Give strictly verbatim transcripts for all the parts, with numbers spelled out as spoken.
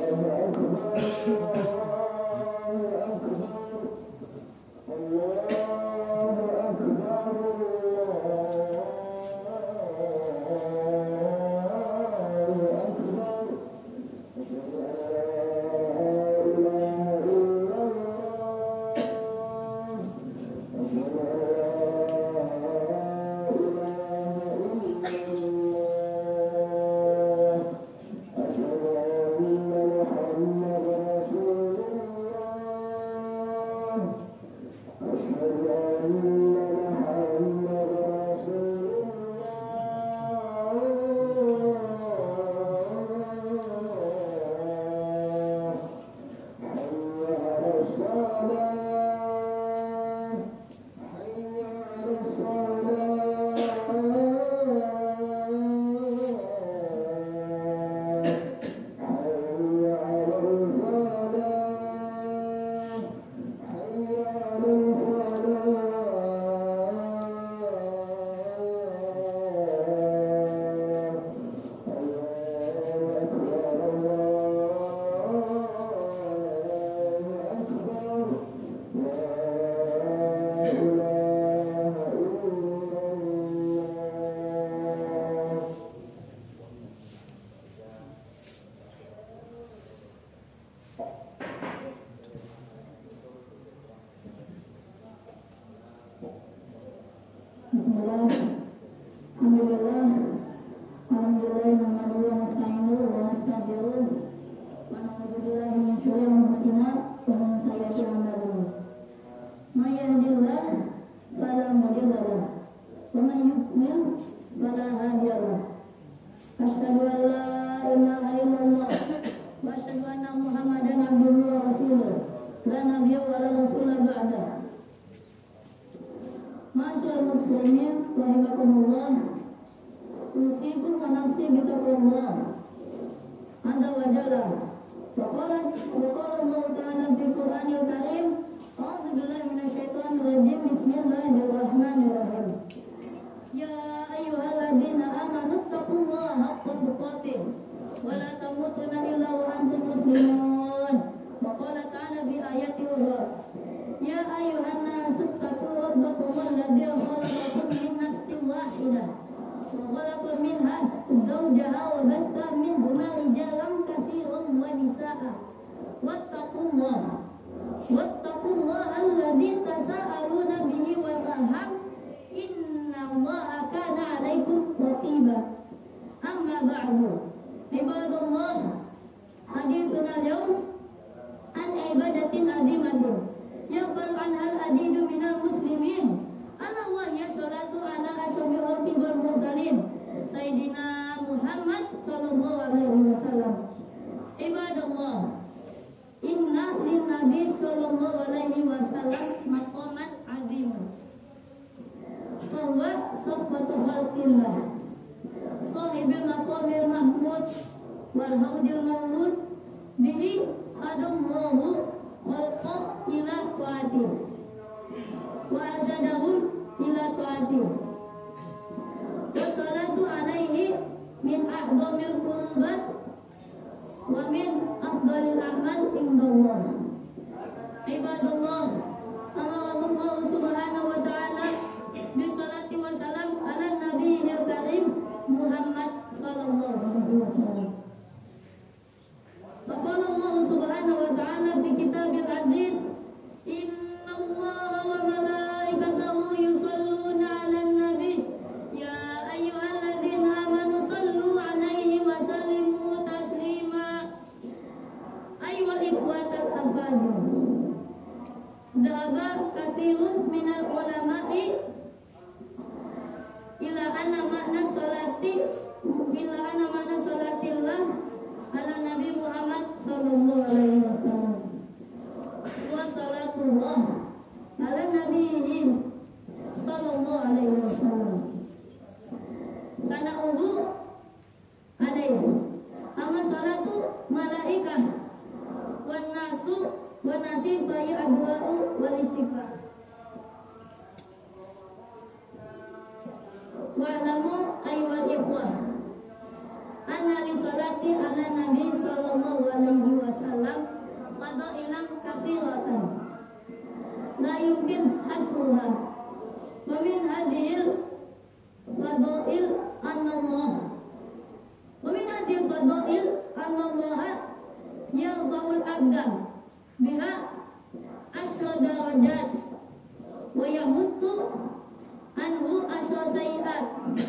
Bismillah. Alhamdulillah. Alhamdulillah nahmaduhu wa nasta'inuhu wa nastaghfiruh wa na'udzu billahi min syururi anfusina wa min sayyiati a'malina. May yahdihillahu fala mudilla lahu wa may yudlil fala hadiya lahu. Asyhadu an la ilaha illallah wa asyhadu anna Muhammadan abduhu wa rasuluh. La nabiyya wa la rasula ba'da. Ma'asyiral muslimin rahimakumullah, usikum wa nafsi bitaqwallah azza wa jalla. Wa qala wa qala Allah ta'ala fil Qur'anil Karim, a'udzu billahi minasyaitonir rajim. Bismillahirrahmanirrahim. Ya ayyuhalladzina amanu taqullaha haqqa tuqatih wa la tamutunna illa wa antum muslimun. Wa qala ta'ala fi ayatin ukhra, ya ayyuhan nasu taqu rabbakum alladzi khalaqakum min nafsin wahidah wa khalaqa minha zawjaha wa batha minhuma rijalan katsiran wa nisaa'a wattaqullaha wattaqullaha alladzi tasaaluna bihi wal arham innallaha kana 'alaikum raqiba. Amma ba'du, ibadallah, hadithuna al-yawm an ibadatin 'azimatin yaqbalu anhal adidu minal muslimin, ala wahya salatu ala asyabi khalqi wal mursalin Sayyidina Muhammad sallallahu alaihi wasallam. Ibadallah, inna lin nabi sallallahu alaihi wasallam maqaman aziman, fahuwa safwatu khalqillah, sahibil maqamil mahmud wal haudil mawlud, bihi hadallahu khalqa ila ta'atih wa arsyadahum ila ta'atih. Wassalatu alaihi min a'dhamil qurbat wa min afdalil a'mal indallah. Ibadallah, Allah subhanahu wa ta'ala bisalati wa salam ala nabiyil karim Muhammad sallallahu alaihi wasallam. Faqala Allah subhanahu wa ta'ala fi kitabil aziz, inna allaha wa malaikatahu yusalluna 'alan nabi ya ayyuhalladzina amanu sallu 'alaihi wa sallimu taslima. Ayyuhal ikhwatal afadil, dhahaba katsirun minal ulama'i ila anna makna salati ila anna makna salatillah ala Nabi Muhammad sallallahu alaihi wasallam wa salatullah ala nabiyyin sallallahu alaihi wasallam kana ubu alaihi amma salatu malaikah wan nasu wan nasib bayi addu'u wal istighfar. Wa'lamu ayyuhal ikhwah anna li salati ala nabi sallallahu alaihi fadail anallah wa min hadhihi fadail anallah yarfa'ul abda biha asyra darajat wa yahuttu anhu asyra sayiat.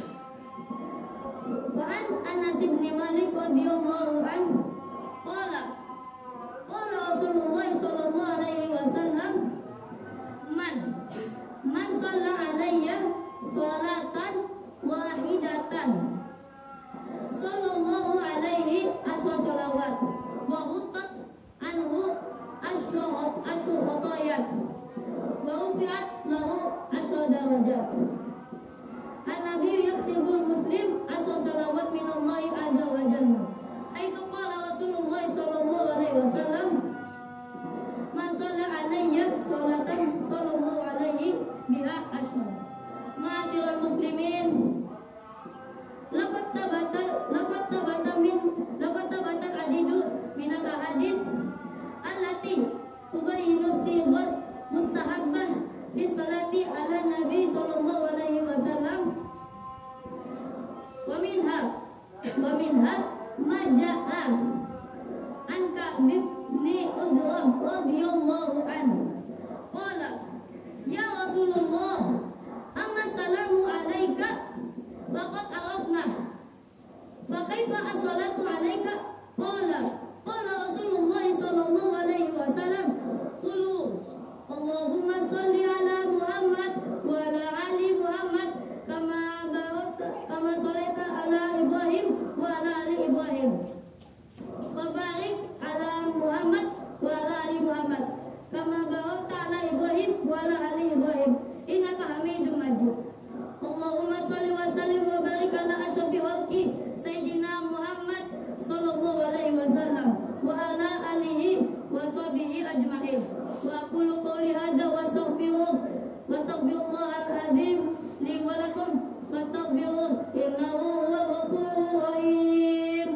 Wa an Anas bin Malik radhiyallahu anhu qala qala Rasulullah sallallahu alaihi wasallam man man shalla alayya sholatan wahidatan sallallahu alaihi asyra salawat wa hutat anhu asyra asyra khatayat wa rufi'at lahu asyra darajat. An-Nabi yaksibul muslim asyra salawat minallahi azza wa jalla. Aitu qala Rasulullah sallallahu alaihi wasallam man shalla alayya sholatan sallallahu alaihi biha asyra. Ma'asyiral muslimin, laqad tabata laqad tabata min laqad tabata adidu min al-ahadits allati tubayyinu sigat mustahabbah bis salati ala nabi sallallahu alaihi wasallam. Wa minha wa minha ma ja'a an Ka'b bin Ujrah radhiyallahu anhu qala ya Rasulullah amma salamu alayka faqad arafna fa kaifa as-salatu alayka qala qala Rasulullah sallallahu alaihi wasallam qulu Allahumma shalli ala Muhammad wa ala ali Muhammad kama barakta kama shallaita ala Ibrahim wa ala ali Ibrahim wa barik ala Muhammad wa ala ali Muhammad kama barakta ala Ibrahim wa ala ali Ibrahim innaka Hamidum Majid. Allahumma shalli wa sallim wa barik ala asyrafil khalqi sayyidina Muhammad sallallahu alaihi wasallam wa ala alihi wa sahbihi ajma'in. Wa aqulu qawli hadza wa astaghfiruh wa astaghfirullahal azim li wa lakum fastaghfiruh innahu huwal ghafurur rahim.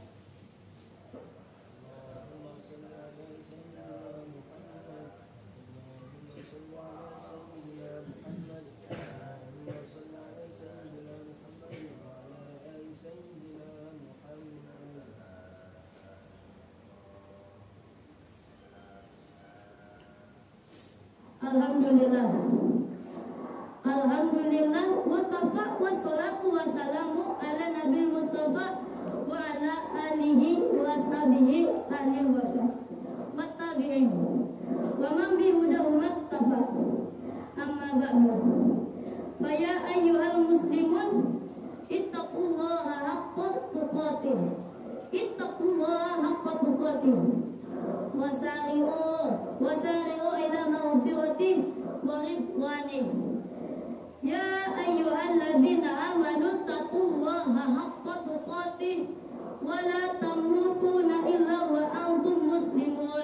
Alhamdulillah Alhamdulillah wa kafa wa salatu wa salamu ala nabil mustafa wa ala alihi wa ashabihi ahli wa tabi'in wa man bi hudahumat tafa amma ba'du fa ya ayyuhal muslimun ittaqullaha haqqa tuqatih ittaqullaha haqqa tuqatih wasari'u wasari'u ila maghfirati wa ridwanih ya ayyuhalladzina amanu taqullaha haqqa tuqatih wa la tamutunna illa wa antum muslimun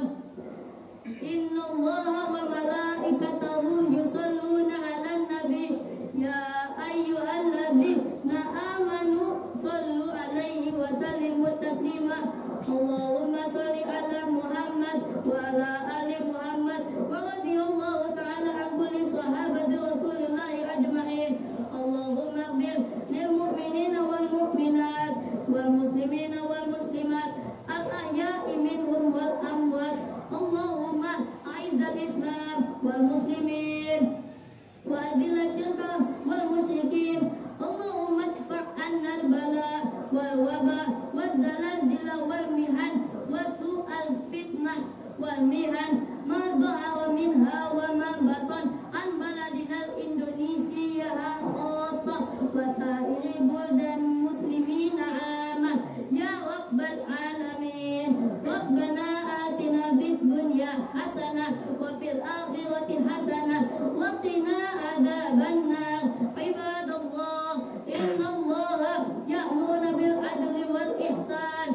innallaha wa malaikatahu yusalluna 'alan nabi ya ayyuhalladzina amanu sallu 'alaihi wa sallimu taslima Allahumma shalli ala Muhammad wa ala ali Muhammad wa radhiyallahu ta'ala an kulli sahabati Rasulillah ajma'in. Allahumma ighfir lil mu'minina wal mu'minat wal muslimina wal muslimat al ahya'i minhum wal amwat. Allahumma a'izzal Islam wal muslimin wa adhil syirka wal musyrikin. Allahumma idfa' 'anna al bala wal waba waz zalazila wal mihan wa su'al fitnah wal mihan ma dhahara minha wa ma batan an baladina Indonesia khassa wa sa'iri buldan muslimin 'amah ya rabbal alamin. Rabbana atina fid dunya hasanah wa fil akhirati hasanah wa qina adzabannar. Ibadallah innallaha ya'muru bil adli wal ihsan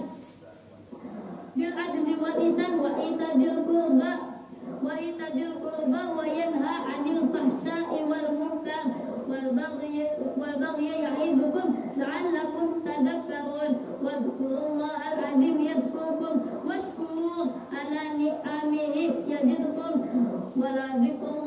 bil adli wal ihsan wa itadil qurba wa itadil qurba wa yanha 'anil fahsya'i wal munkar wal baghi wal baghi ya'idukum la'allakum tadhakkarun wadhkurullahal 'azim yadhkurkum washkuru ala ni'amihi yazidkum wa la dzikru